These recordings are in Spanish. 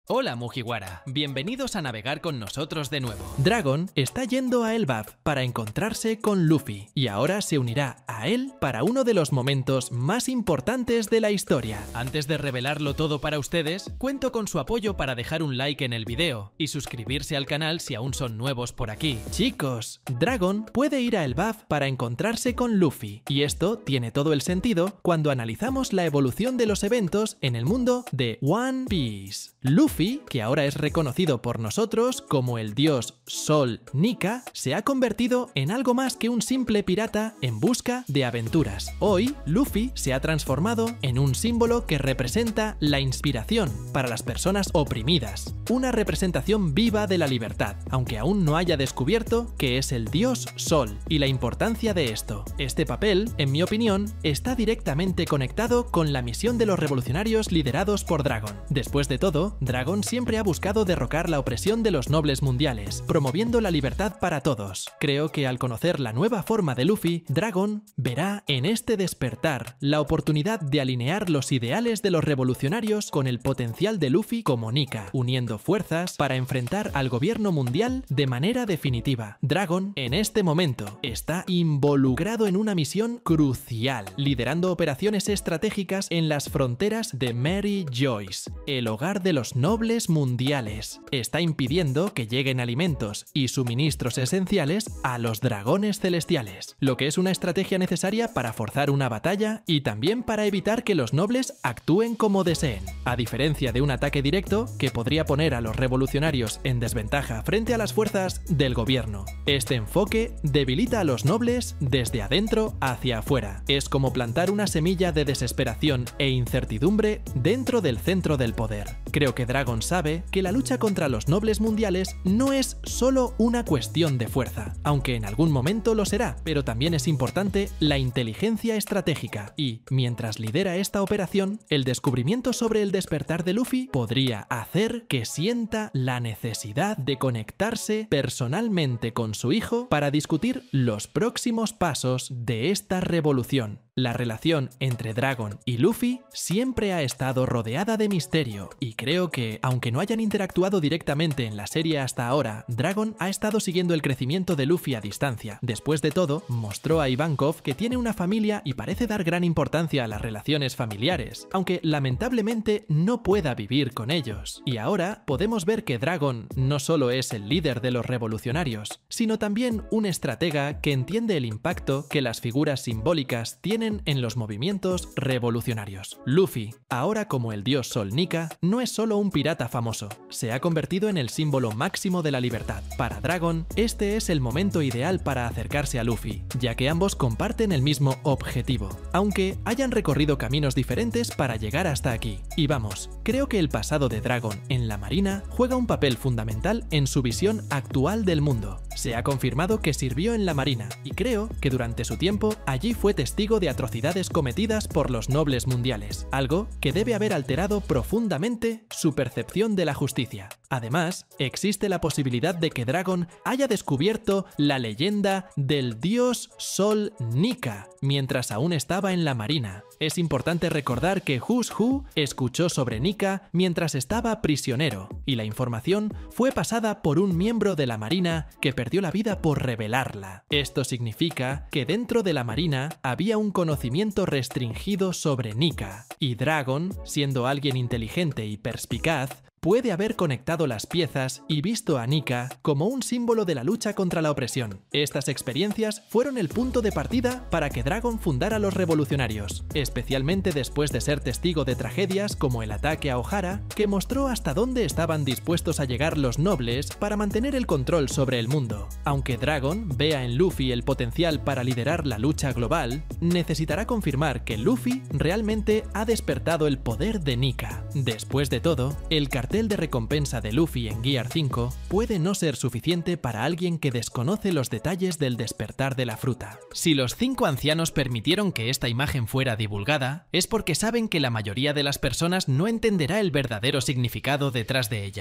Hola Mugiwara, bienvenidos a navegar con nosotros de nuevo. Dragon está yendo a Elbaf para encontrarse con Luffy y ahora se unirá a él para uno de los momentos más importantes de la historia. Antes de revelarlo todo para ustedes, cuento con su apoyo para dejar un like en el video y suscribirse al canal si aún son nuevos por aquí. Chicos, Dragon puede ir a Elbaf para encontrarse con Luffy y esto tiene todo el sentido cuando analizamos la evolución de los eventos en el mundo de One Piece. Luffy, que ahora es reconocido por nosotros como el dios Sol Nika, se ha convertido en algo más que un simple pirata en busca de aventuras. Hoy, Luffy se ha transformado en un símbolo que representa la inspiración para las personas oprimidas, una representación viva de la libertad, aunque aún no haya descubierto que es el dios Sol y la importancia de esto. Este papel, en mi opinión, está directamente conectado con la misión de los revolucionarios liderados por Dragon. Después de todo, Dragon siempre ha buscado derrocar la opresión de los nobles mundiales, promoviendo la libertad para todos. Creo que al conocer la nueva forma de Luffy, Dragon verá en este despertar la oportunidad de alinear los ideales de los revolucionarios con el potencial de Luffy como Nika, uniendo fuerzas para enfrentar al gobierno mundial de manera definitiva. Dragon, en este momento, está involucrado en una misión crucial, liderando operaciones estratégicas en las fronteras de Mary Joyce, el hogar de los nobles mundiales. Está impidiendo que lleguen alimentos y suministros esenciales a los dragones celestiales, lo que es una estrategia necesaria para forzar una batalla y también para evitar que los nobles actúen como deseen, a diferencia de un ataque directo que podría poner a los revolucionarios en desventaja frente a las fuerzas del gobierno. Este enfoque debilita a los nobles desde adentro hacia afuera. Es como plantar una semilla de desesperación e incertidumbre dentro del centro del poder. Creo que Dragon sabe que la lucha contra los nobles mundiales no es solo una cuestión de fuerza, aunque en algún momento lo será, pero también es importante la inteligencia estratégica y, mientras lidera esta operación, el descubrimiento sobre el despertar de Luffy podría hacer que sienta la necesidad de conectarse personalmente con su hijo para discutir los próximos pasos de esta revolución. La relación entre Dragon y Luffy siempre ha estado rodeada de misterio y creo que, aunque no hayan interactuado directamente en la serie hasta ahora, Dragon ha estado siguiendo el crecimiento de Luffy a distancia. Después de todo, mostró a Ivankov que tiene una familia y parece dar gran importancia a las relaciones familiares, aunque lamentablemente no pueda vivir con ellos. Y ahora podemos ver que Dragon no solo es el líder de los revolucionarios, sino también un estratega que entiende el impacto que las figuras simbólicas tienen en los movimientos revolucionarios. Luffy, ahora como el dios Sol Nika, no es solo un pirata famoso, se ha convertido en el símbolo máximo de la libertad. Para Dragon, este es el momento ideal para acercarse a Luffy, ya que ambos comparten el mismo objetivo, aunque hayan recorrido caminos diferentes para llegar hasta aquí. Y vamos, creo que el pasado de Dragon en la marina juega un papel fundamental en su visión actual del mundo. Se ha confirmado que sirvió en la marina y creo que durante su tiempo allí fue testigo de atrocidades cometidas por los nobles mundiales, algo que debe haber alterado profundamente su percepción de la justicia. Además, existe la posibilidad de que Dragon haya descubierto la leyenda del dios Sol Nika mientras aún estaba en la marina. Es importante recordar que Who's Who escuchó sobre Nika mientras estaba prisionero, y la información fue pasada por un miembro de la marina que perdió la vida por revelarla. Esto significa que dentro de la marina había un conocimiento restringido sobre Nika, y Dragon, siendo alguien inteligente y perspicaz, puede haber conectado las piezas y visto a Nika como un símbolo de la lucha contra la opresión. Estas experiencias fueron el punto de partida para que Dragon fundara los revolucionarios, especialmente después de ser testigo de tragedias como el ataque a Ohara, que mostró hasta dónde estaban dispuestos a llegar los nobles para mantener el control sobre el mundo. Aunque Dragon vea en Luffy el potencial para liderar la lucha global, necesitará confirmar que Luffy realmente ha despertado el poder de Nika. Después de todo, el cartel de recompensa de Luffy en Gear 5 puede no ser suficiente para alguien que desconoce los detalles del despertar de la fruta. Si los 5 ancianos permitieron que esta imagen fuera divulgada, es porque saben que la mayoría de las personas no entenderá el verdadero significado detrás de ella.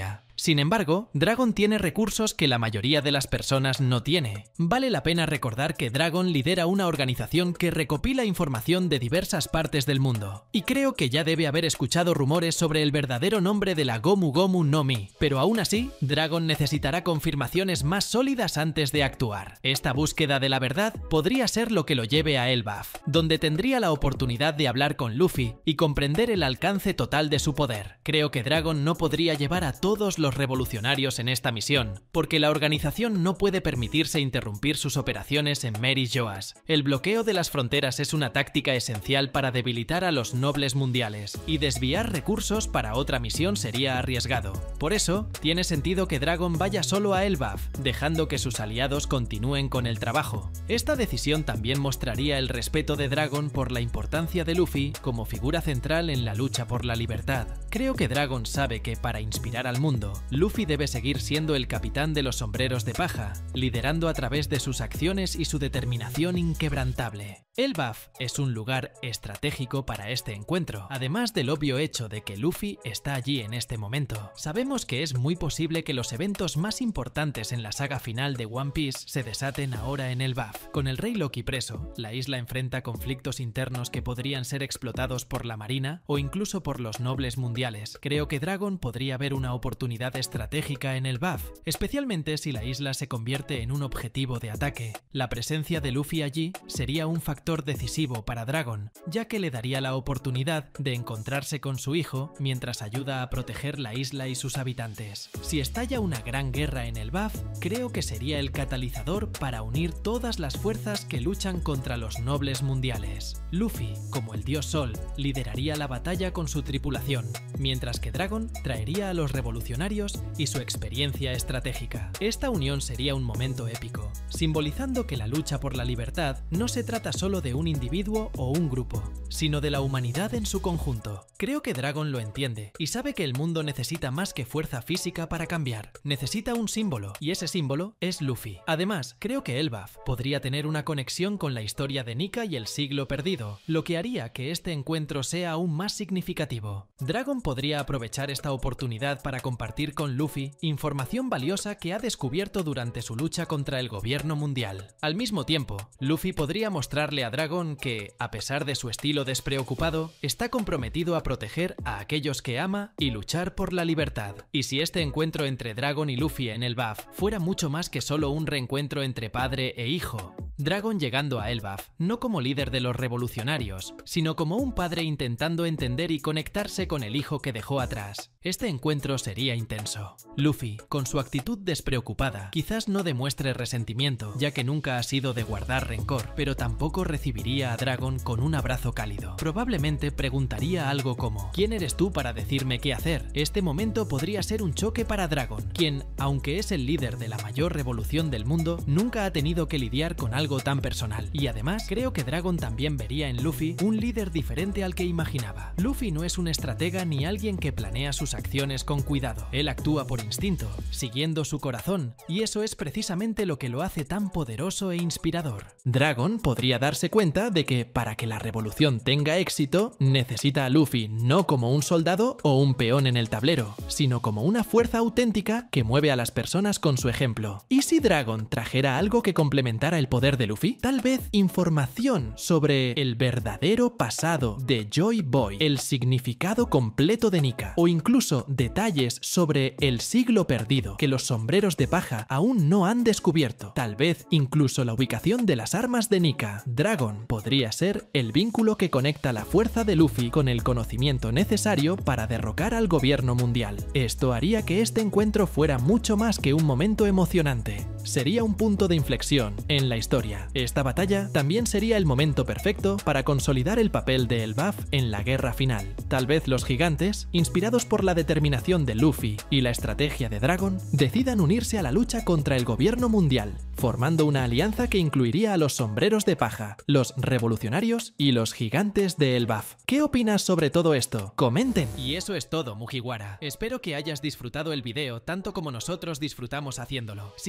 Sin embargo, Dragon tiene recursos que la mayoría de las personas no tiene. Vale la pena recordar que Dragon lidera una organización que recopila información de diversas partes del mundo. Y creo que ya debe haber escuchado rumores sobre el verdadero nombre de la Gomu Gomu no Mi, pero aún así, Dragon necesitará confirmaciones más sólidas antes de actuar. Esta búsqueda de la verdad podría ser lo que lo lleve a Elbaf, donde tendría la oportunidad de hablar con Luffy y comprender el alcance total de su poder. Creo que Dragon no podría llevar a todos los revolucionarios en esta misión, porque la organización no puede permitirse interrumpir sus operaciones en Mary Joas. El bloqueo de las fronteras es una táctica esencial para debilitar a los nobles mundiales, y desviar recursos para otra misión sería arriesgado. Por eso, tiene sentido que Dragon vaya solo a Elbaf, dejando que sus aliados continúen con el trabajo. Esta decisión también mostraría el respeto de Dragon por la importancia de Luffy como figura central en la lucha por la libertad. Creo que Dragon sabe que para inspirar al mundo, Luffy debe seguir siendo el capitán de los sombreros de paja, liderando a través de sus acciones y su determinación inquebrantable. Elbaf es un lugar estratégico para este encuentro, además del obvio hecho de que Luffy está allí en este momento. Sabemos que es muy posible que los eventos más importantes en la saga final de One Piece se desaten ahora en Elbaf. Con el rey Loki preso, la isla enfrenta conflictos internos que podrían ser explotados por la marina o incluso por los nobles mundiales. Creo que Dragon podría ver una oportunidad estratégica en Elbaf, especialmente si la isla se convierte en un objetivo de ataque. La presencia de Luffy allí sería un factor decisivo para Dragon, ya que le daría la oportunidad de encontrarse con su hijo mientras ayuda a proteger la isla y sus habitantes. Si estalla una gran guerra en Elbaf, creo que sería el catalizador para unir todas las fuerzas que luchan contra los nobles mundiales. Luffy, como el dios Sol, lideraría la batalla con su tripulación, mientras que Dragon traería a los revolucionarios y su experiencia estratégica. Esta unión sería un momento épico, simbolizando que la lucha por la libertad no se trata solo de un individuo o un grupo, sino de la humanidad en su conjunto. Creo que Dragon lo entiende y sabe que el mundo necesita más que fuerza física para cambiar. Necesita un símbolo, y ese símbolo es Luffy. Además, creo que Elbaf podría tener una conexión con la historia de Nika y el siglo perdido, lo que haría que este encuentro sea aún más significativo. Dragon podría aprovechar esta oportunidad para compartir con Luffy información valiosa que ha descubierto durante su lucha contra el gobierno mundial. Al mismo tiempo, Luffy podría mostrarle a Dragon que, a pesar de su estilo despreocupado, está comprometido a proteger a aquellos que ama y luchar por la libertad. Y si este encuentro entre Dragon y Luffy en Elbaf fuera mucho más que solo un reencuentro entre padre e hijo, Dragon llegando a Elbaf no como líder de los revolucionarios, sino como un padre intentando entender y conectarse con el hijo que dejó atrás. Este encuentro sería intenso. Luffy, con su actitud despreocupada, quizás no demuestre resentimiento, ya que nunca ha sido de guardar rencor, pero tampoco recibiría a Dragon con un abrazo cálido. Probablemente preguntaría algo como: ¿quién eres tú para decirme qué hacer? Este momento podría ser un choque para Dragon, quien, aunque es el líder de la mayor revolución del mundo, nunca ha tenido que lidiar con algo tan personal. Y además, creo que Dragon también vería en Luffy un líder diferente al que imaginaba. Luffy no es un estratega ni alguien que planea sus acciones con cuidado. Él actúa por instinto, siguiendo su corazón, y eso es precisamente lo que lo hace tan poderoso e inspirador. Dragon podría darse cuenta de que para que la revolución tenga éxito, necesita a Luffy no como un soldado o un peón en el tablero, sino como una fuerza auténtica que mueve a las personas con su ejemplo. ¿Y si Dragon trajera algo que complementara el poder de Luffy? Tal vez información sobre el verdadero pasado de Joy Boy, el significado completo de Nika, o incluso detalles sobre el siglo perdido que los sombreros de paja aún no han descubierto. Tal vez incluso la ubicación de las armas de Nika. Dragon podría ser el vínculo que conecta la fuerza de Luffy con el conocimiento necesario para derrocar al gobierno mundial. Esto haría que este encuentro fuera mucho más que un momento emocionante. Sería un punto de inflexión en la historia. Esta batalla también sería el momento perfecto para consolidar el papel de Elbaf en la guerra final. Tal vez los gigantes, inspirados por la determinación de Luffy y la estrategia de Dragon, decidan unirse a la lucha contra el gobierno mundial, formando una alianza que incluiría a los sombreros de paja, los revolucionarios y los gigantes de Elbaf. ¿Qué opinas sobre todo esto? ¡Comenten! Y eso es todo, Mugiwara. Espero que hayas disfrutado el video tanto como nosotros disfrutamos haciéndolo. Si deseas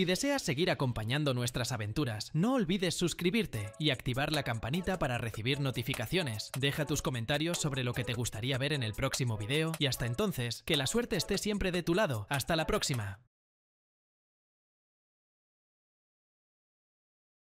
seguir acompañando nuestras aventuras, no olvides suscribirte y activar la campanita para recibir notificaciones. Deja tus comentarios sobre lo que te gustaría ver en el próximo video y hasta entonces, que la suerte esté siempre de tu lado. ¡Hasta la próxima!